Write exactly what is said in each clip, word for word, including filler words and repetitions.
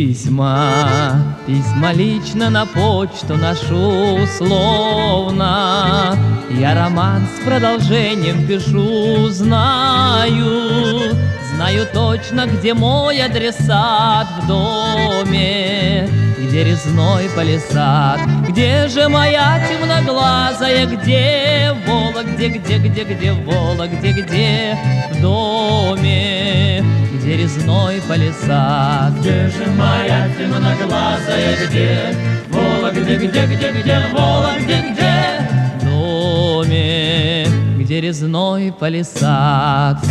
Письма, письма лично на почту ношу словно. Я роман с продолжением пишу, знаю, знаю точно, где мой адресат в доме, где резной палисад. Где же моя темноглазая, где Вола, где, где, где, где Вола, где, где в доме, где резной палисад. Где же моя темноглазая, где Вола, где, где, где, где Вола, где, где в доме, где резной палисад.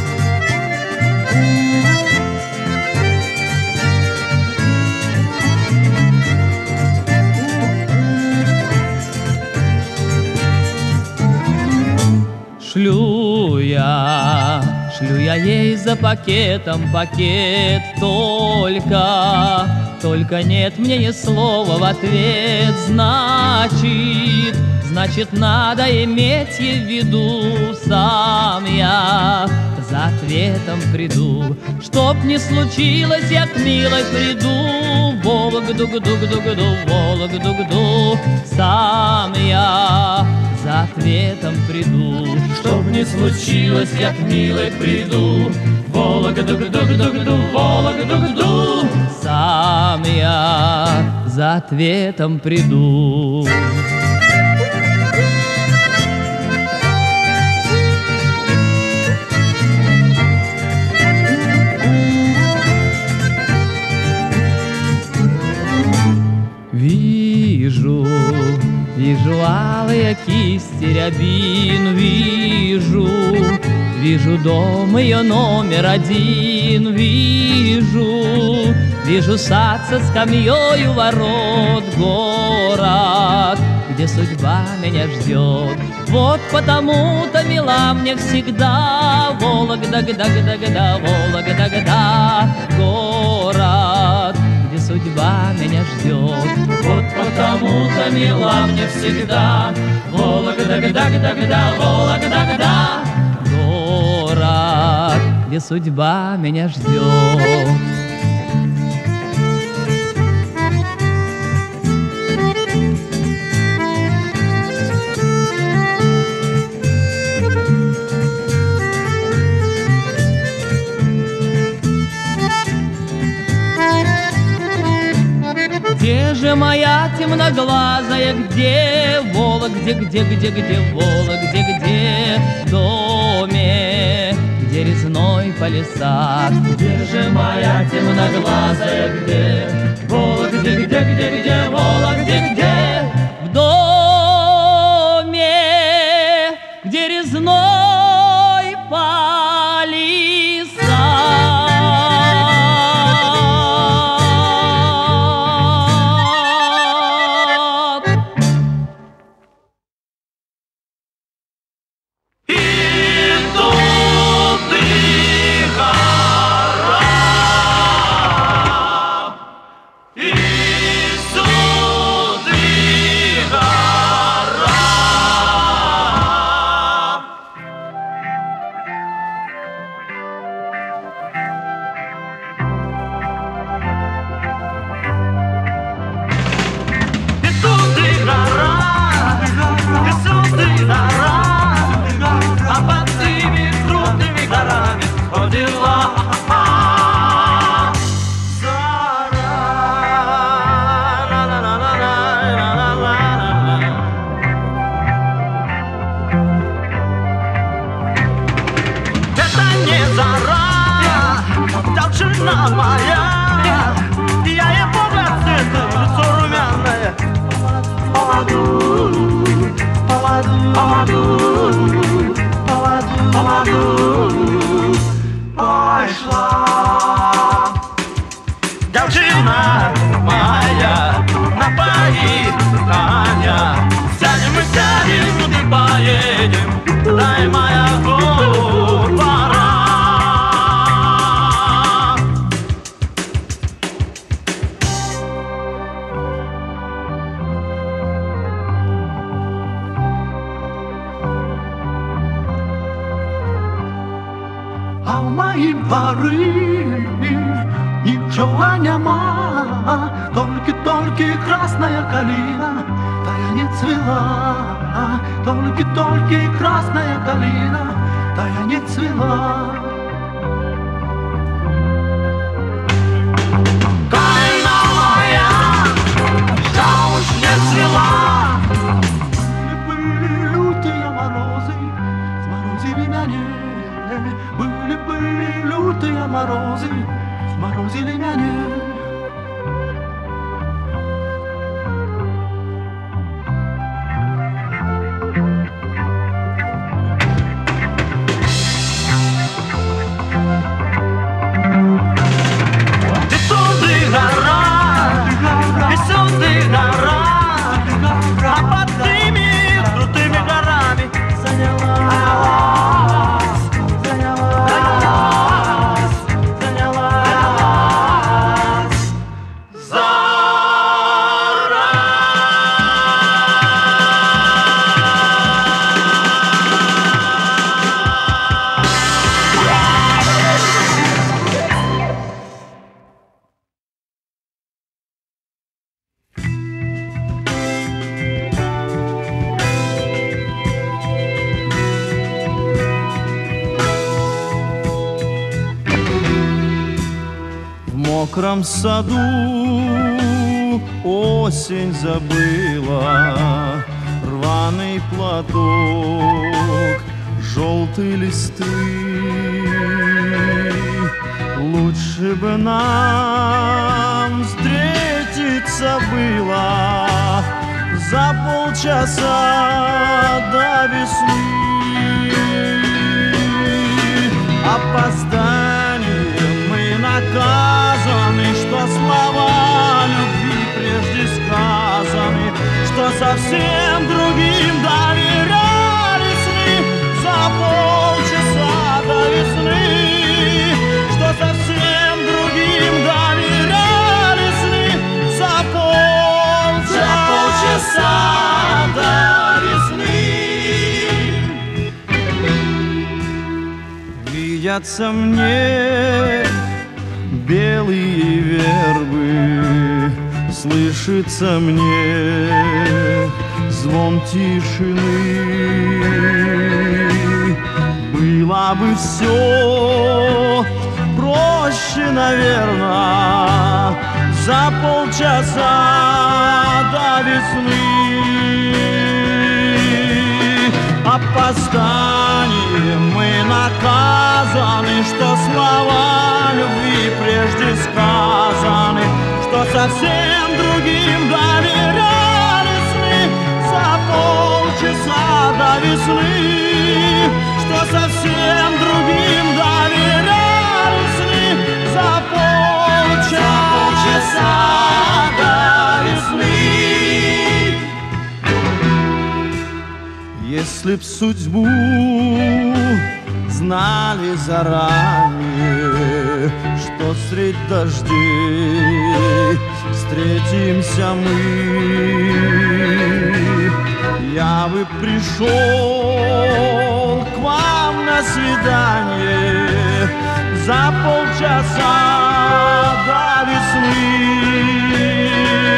Шлю я, шлю я ей за пакетом пакет, только, только нет мне ни слова в ответ. Значит, значит, надо иметь ей в виду, сам я за ответом приду. Чтоб не случилось, я к милой приду, Вологду-гду-гду-гду, Вологду-гду, сам я за ответом приду. Чтоб не случилось, я к милой приду, Вологду-гду-гду-гду, Вологду-гду, сам я за ответом приду. Вижу, вижу алые кисти рябин, вижу, вижу дом ее номер один, вижу, вижу сад со скамьей у ворот, город, где судьба меня ждет. Вот потому-то мила мне всегда Вологда-гда-гда-гда, Вологда-гда, город, где судьба меня ждет. Вот потому-то мила мне всегда Вологда-гда-гда-гда, Вологда-гда, город, где судьба меня ждет. Где же моя темноглазая, где Вола, где, где, где, где Вола, где, где в доме, где резной палисад. Где же моя темноглазая, где Вола, где, где, где, где Вола, где, где в доме, где резной палисад. А в моїй дворі нічого нема. Только-только красная калина, тая не цвела. Только-только красная калина, тая не цвела. Калина моя, вся уж не цвела. Были лютые морозы, сморозили меня. Были-были лютые морозы, сморозили меня. В мокром саду осень забыла рваный платок, желтые листы. Лучше бы нам встретиться было за полчаса до весны. Опозданием мы наказаны, что слова любви прежде сказаны, что совсем другим доверялись мы за полчаса до весны, что совсем другим доверялись мы за полчаса, за полчаса до весны. Видятся мне белые вербы, слышится мне звон тишины. Было бы все проще, наверное, за полчаса до весны. Опозданием мы наказаны, что слова любви прежде сказаны, что совсем другим доверялись мы за полчаса до весны, что совсем другим доверялись мы за полчаса, за полчаса до весны. Если б судьбу знали заранее, что средь дождей встретимся мы, я бы пришел к вам на свидание за полчаса до весны.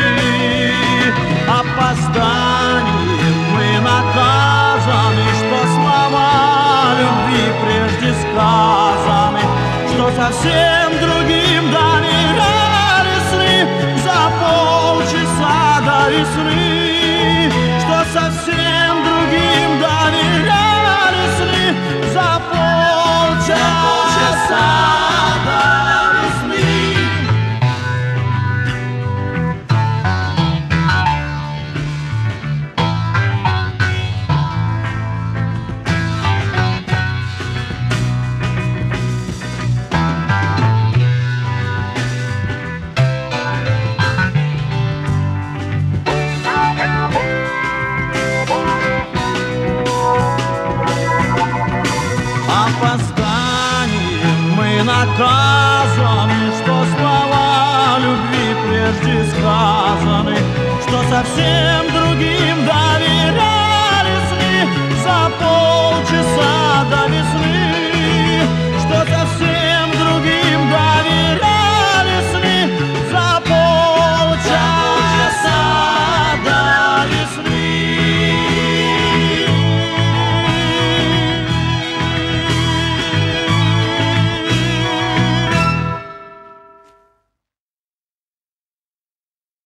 Опозданием мы наказаны, что слова любви прежде сказаны, что совсем другим доверялись мы за полчаса до весны, что совсем другим доверялись мы за полчаса, полчаса до весны. Опозданием мы наказаны, что слова любви прежде сказаны, что совсем другим да